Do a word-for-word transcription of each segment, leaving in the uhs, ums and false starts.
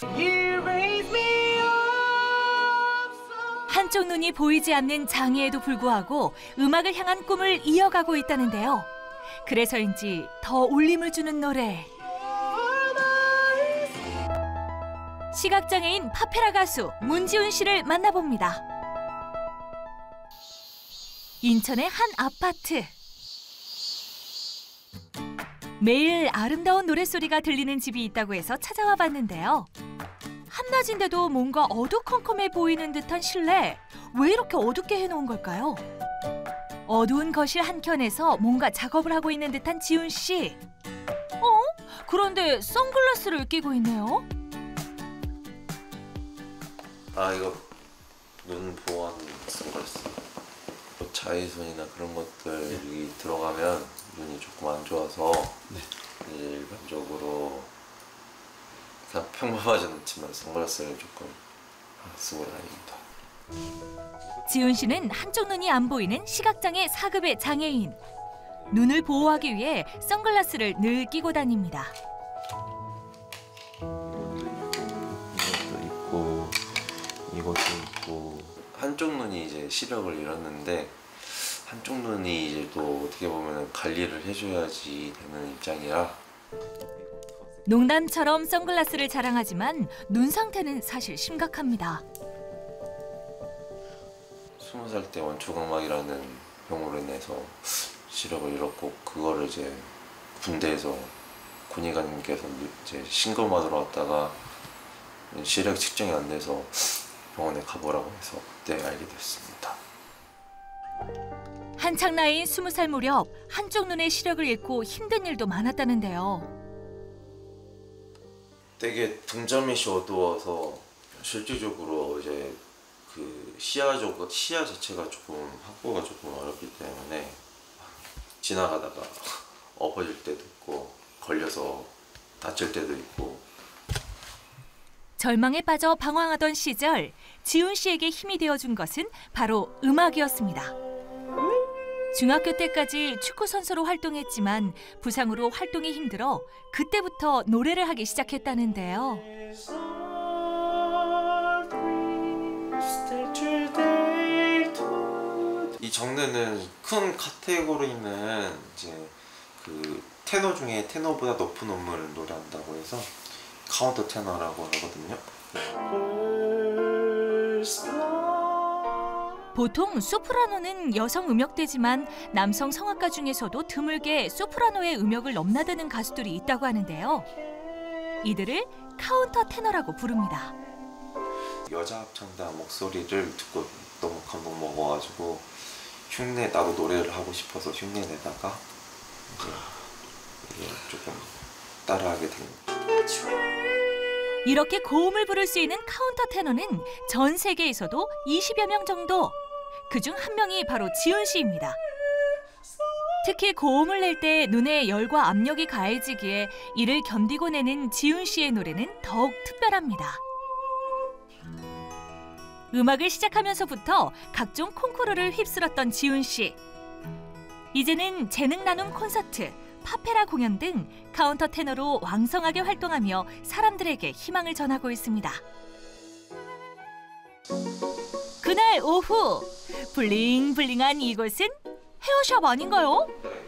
한쪽 눈이 보이지 않는 장애에도 불구하고 음악을 향한 꿈을 이어가고 있다는데요. 그래서인지 더 울림을 주는 노래. 시각장애인 파페라 가수 문지훈 씨를 만나봅니다. 인천의 한 아파트. 매일 아름다운 노랫소리가 들리는 집이 있다고 해서 찾아와 봤는데요. 한낮인데도 뭔가 어두컴컴해 보이는 듯한 실내. 왜 이렇게 어둡게 해놓은 걸까요? 어두운 거실 한켠에서 뭔가 작업을 하고 있는 듯한 지훈 씨. 어? 그런데 선글라스를 끼고 있네요. 아, 이거 눈 보호하는 선글라스. 자외선이나 그런 것들이 네. 들어가면 눈이 조금 안 좋아서 네. 이제 일반적으로 그냥 평범하진 않지만 선글라스를 조금 쓰고 다닙니다. 지훈 씨는 한쪽 눈이 안 보이는 시각장애 사 급의 장애인. 눈을 보호하기 위해 선글라스를 늘 끼고 다닙니다. 이것도 있고 이것도 있고 한쪽 눈이 이제 시력을 잃었는데 한쪽 눈이 이제 또 어떻게 보면 관리를 해줘야지 되는 입장이라. 농담처럼 선글라스를 자랑하지만 눈 상태는 사실 심각합니다. 스무 살 때 원초각막이라는 병으로 인해서 시력을 잃었고 그거를 이제 군대에서 군의관님께서 이제 신검하러 왔다가 시력 측정이 안 돼서 병원에 가보라고 해서 그때 알게 됐습니다. 한창 나이인 스무 살 무렵 한쪽 눈의 시력을 잃고 힘든 일도 많았다는데요. 되게 등잔빛이 어두워서 실질적으로 이제 그 시야적 시야 자체가 조금 확보가 조금 어렵기 때문에 지나가다가 엎어질 때도 있고 걸려서 다칠 때도 있고. 절망에 빠져 방황하던 시절 지훈 씨에게 힘이 되어준 것은 바로 음악이었습니다. 중학교 때까지 축구 선수로 활동했지만 부상으로 활동이 힘들어 그때부터 노래를 하기 시작했다는데요. 이 장르는 큰 카테고리는 이제 그 테너 중에 테너보다 높은 음을 노래한다고 해서 카운터 테너라고 하거든요. 보통 소프라노는 여성 음역대지만 남성 성악가 중에서도 드물게 소프라노의 음역을 넘나드는 가수들이 있다고 하는데요. 이들을 카운터 테너라고 부릅니다. 여자 합창단 목소리를 듣고 너무 감동 먹어가지고 흉내 나도 노래를 하고 싶어서 흉내 내다가 이제 조금 따라하게 된 거죠. 이렇게 고음을 부를 수 있는 카운터 테너는 전 세계에서도 이십여 명 정도. 그중 한 명이 바로 지훈 씨입니다. 특히 고음을 낼 때 눈에 열과 압력이 가해지기에 이를 견디고 내는 지훈 씨의 노래는 더욱 특별합니다. 음악을 시작하면서부터 각종 콩쿠르를 휩쓸었던 지훈 씨. 이제는 재능 나눔 콘서트, 파페라 공연 등 카운터 테너로 왕성하게 활동하며 사람들에게 희망을 전하고 있습니다. 그날 오후, 블링블링한 이곳은 헤어샵 아닌가요?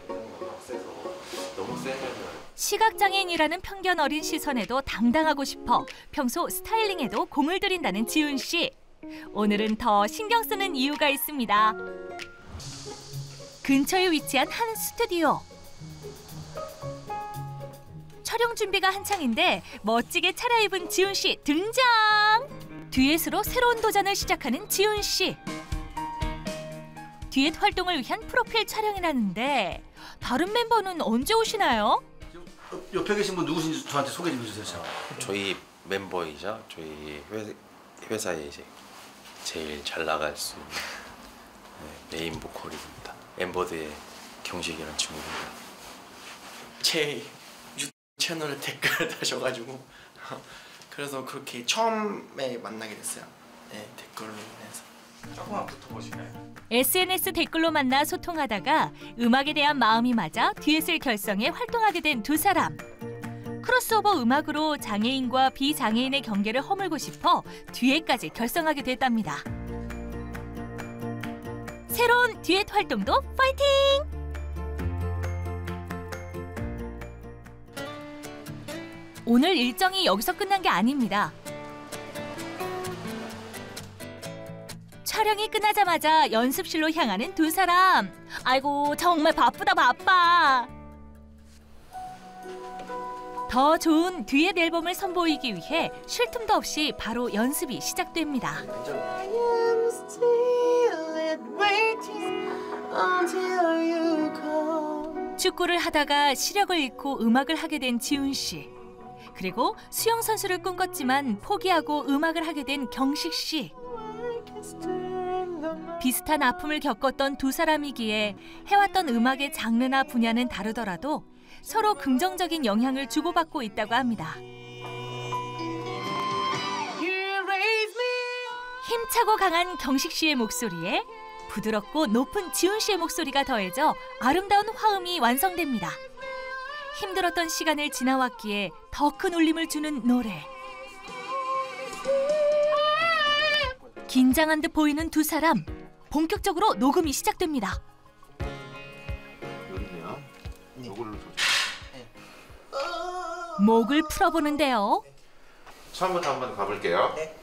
시각장애인이라는 편견 어린 시선에도 당당하고 싶어 평소 스타일링에도 공을 들인다는 지훈 씨. 오늘은 더 신경 쓰는 이유가 있습니다. 근처에 위치한 한 스튜디오. 촬영 준비가 한창인데 멋지게 차려입은 지훈 씨 등장! 듀엣으로 새로운 도전을 시작하는 지훈 씨. 듀엣 활동을 위한 프로필 촬영이라는데 다른 멤버는 언제 오시나요? 옆에 계신 분 누구신지 저한테 소개 좀 해주세요. 저희 멤버이자 저희 회, 회사에 이제 제일 잘 나갈 수 있는 네, 메인 보컬입니다. 엠버드의 경식이라는 친구입니다. 제 유튜브 채널에 댓글을 다셔가지고 그래서 그렇게 처음에 만나게 됐어요. 네, 댓글로 인해서. 조금만 붙어보실까요? 에스엔에스 댓글로 만나 소통하다가 음악에 대한 마음이 맞아 듀엣을 결성해 활동하게 된 두 사람. 크로스오버 음악으로 장애인과 비장애인의 경계를 허물고 싶어 듀엣까지 결성하게 됐답니다. 새로운 듀엣 활동도 파이팅! 오늘 일정이 여기서 끝난 게 아닙니다. 촬영이 끝나자마자 연습실로 향하는 두 사람. 아이고, 정말 바쁘다 바빠. 더 좋은 듀엣 앨범을 선보이기 위해 쉴 틈도 없이 바로 연습이 시작됩니다. 축구를 하다가 시력을 잃고 음악을 하게 된 지훈 씨. 그리고 수영 선수를 꿈꿨지만 포기하고 음악을 하게 된 경식 씨. 비슷한 아픔을 겪었던 두 사람이기에 해왔던 음악의 장르나 분야는 다르더라도 서로 긍정적인 영향을 주고받고 있다고 합니다. 힘차고 강한 경식 씨의 목소리에 부드럽고 높은 지훈 씨의 목소리가 더해져 아름다운 화음이 완성됩니다. 힘들었던 시간을 지나왔기에 더 큰 울림을 주는 노래. 긴장한 듯 보이는 두 사람. 본격적으로 녹음이 시작됩니다. 여기네요. 요걸로 목을 풀어보는데요. 처음부터 한번 가볼게요. 네.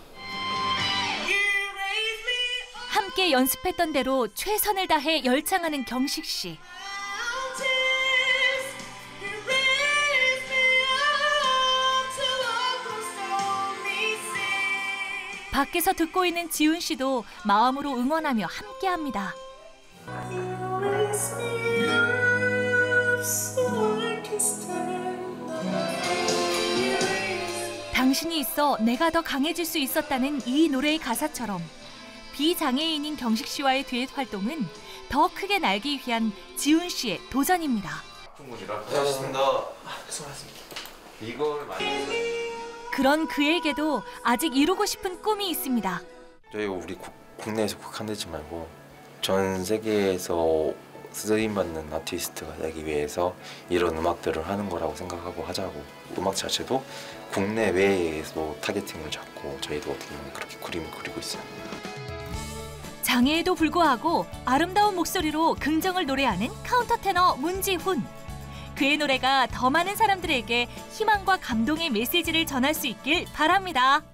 함께 연습했던 대로 최선을 다해 열창하는 경식 씨. 밖에서 듣고 있는 지훈 씨도 마음으로 응원하며 함께합니다. 당신이 있어 내가 더 강해질 수 있었다는 이 노래의 가사처럼 비장애인인 경식 씨와의 듀엣 활동은 더 크게 날기 위한 지훈 씨의 도전입니다. 충분히라. 고생하셨습니다. 수고하셨습니다. 이걸 많이. 그런 그에게도 아직 이루고 싶은 꿈이 있습니다. 저희가 우리 국, 국내에서 국한되지 말고 전 세계에서 쓰임받는 아티스트가 되기 위해서 이런 음악들을 하는 거라고 생각하고 하자고. 음악 자체도 국내 외에서 타겟팅을 잡고 저희도 어떻게 보면 그렇게 그림을 그리고 있어요. 장애에도 불구하고 아름다운 목소리로 긍정을 노래하는 카운터 테너 문지훈. 그의 노래가 더 많은 사람들에게 희망과 감동의 메시지를 전할 수 있길 바랍니다.